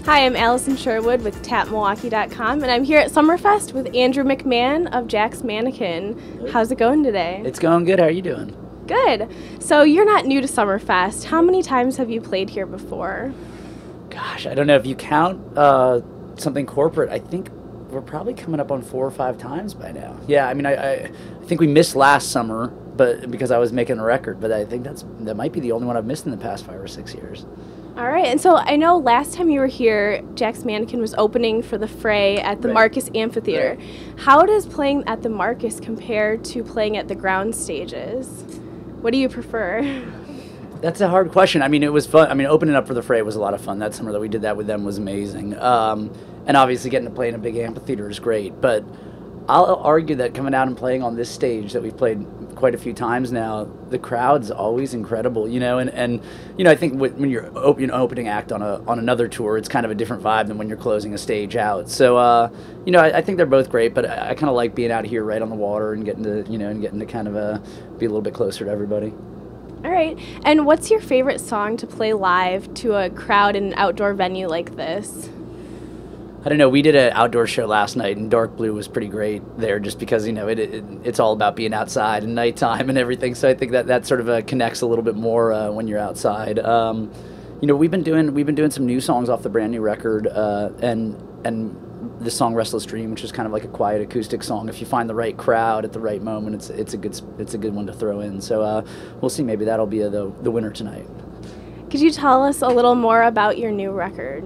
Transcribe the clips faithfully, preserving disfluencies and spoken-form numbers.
Hi, I'm Allison Sherwood with Tap Milwaukee dot com, and I'm here at Summerfest with Andrew McMahon of Jack's Mannequin. How's it going today? It's going good. How are you doing? Good. So you're not new to Summerfest. How many times have you played here before? Gosh, I don't know if you count uh, something corporate. I think we're probably coming up on four or five times by now. Yeah, I mean, I, I, I think we missed last summer, but because I was making a record. But I think that's that might be the only one I've missed in the past five or six years. All right, and so I know last time you were here, Jack's Mannequin was opening for the Fray at the Right. Marcus Amphitheater. Right. How does playing at the Marcus compare to playing at the ground stages? What do you prefer? That's a hard question. I mean, it was fun. I mean, opening up for the Fray was a lot of fun. That summer that we did that with them was amazing. Um, and obviously getting to play in a big amphitheater is great. But I'll argue that coming out and playing on this stage that we've played quite a few times now, the crowd's always incredible, you know. And, and you know, I think when you're op- you know, opening act on a on another tour, it's kind of a different vibe than when you're closing a stage out. So, uh, you know, I, I think they're both great. But I, I kind of like being out here right on the water and getting to, you know, and getting to kind of uh, be a little bit closer to everybody. All right, and what's your favorite song to play live to a crowd in an outdoor venue like this? I don't know. We did an outdoor show last night, and Dark Blue was pretty great there, just because you know it, it it's all about being outside and nighttime and everything. So I think that that sort of uh, connects a little bit more uh, when you're outside. Um, you know, we've been doing we've been doing some new songs off the brand new record, uh, and and the song Restless Dream, which is kind of like a quiet acoustic song. If you find the right crowd at the right moment, it's it's a good it's a good one to throw in. So uh, we'll see. Maybe that'll be a, the the winner tonight. Could you tell us a little more about your new record?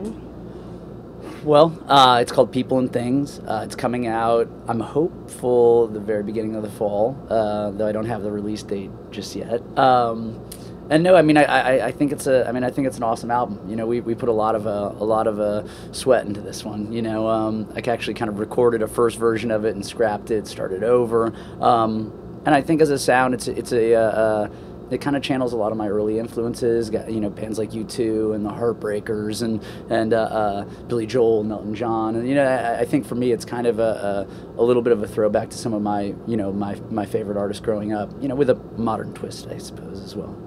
Well, uh, it's called People and Things. Uh, it's coming out, I'm hopeful, the very beginning of the fall, uh, though I don't have the release date just yet. Um, and no, I mean, I, I, I think it's a, I mean, I think it's an awesome album. You know, we, we put a lot of uh, a lot of uh, sweat into this one. You know, um, I actually kind of recorded a first version of it and scrapped it, started over. Um, and I think as a sound, it's it's a uh, uh, it kind of channels a lot of my early influences, got, you know, bands like U two and the Heartbreakers and and uh, uh, Billy Joel, Elton John, and you know, I, I think for me it's kind of a, a a little bit of a throwback to some of my you know my my favorite artists growing up, you know, with a modern twist, I suppose, as well.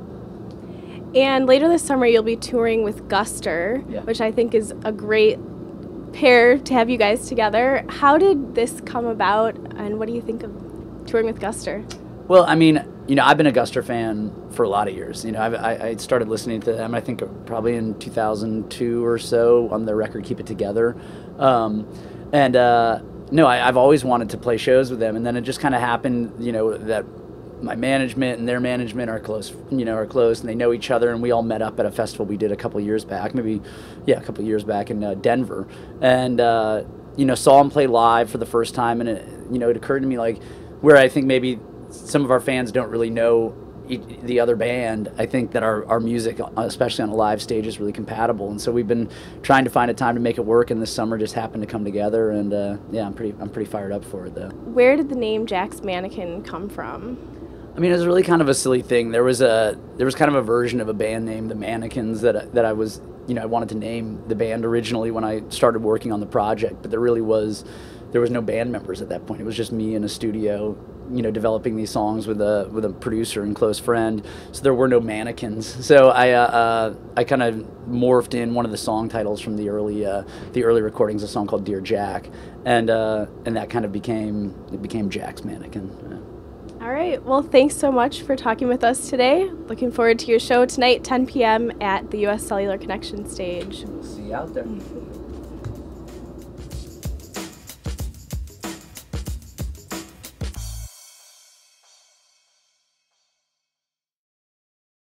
And later this summer you'll be touring with Guster, Yeah. which I think is a great pair to have you guys together. How did this come about, and what do you think of touring with Guster? Well, I mean, you know, I've been a Guster fan for a lot of years. You know, I've, I, I started listening to them, I think, probably in two thousand two or so on the record Keep It Together. Um, and, uh, no, I, I've always wanted to play shows with them. And then it just kind of happened, you know, that my management and their management are close, you know, are close, and they know each other. And we all met up at a festival we did a couple years back, maybe, yeah, a couple years back in uh, Denver. And, uh, you know, saw them play live for the first time. And, it, you know, it occurred to me, like, where I think maybe some of our fans don't really know e- the other band, I think that our, our music, especially on a live stage, is really compatible. And so we've been trying to find a time to make it work, and this summer just happened to come together. And uh, yeah, I'm pretty I'm pretty fired up for it, though. Where did the name Jack's Mannequin come from? I mean, it was really kind of a silly thing. There was a there was kind of a version of a band named the Mannequins that that I was, you know, I wanted to name the band originally when I started working on the project, but there really was there was no band members at that point. It was just me in a studio, you know, developing these songs with a with a producer and close friend. So there were no mannequins. So I uh, uh, I kind of morphed in one of the song titles from the early uh, the early recordings, a song called Dear Jack, and uh, and that kind of became it became Jack's Mannequin. Yeah. All right, well, thanks so much for talking with us today. Looking forward to your show tonight, ten p m at the U S Cellular Connection stage. See you out there.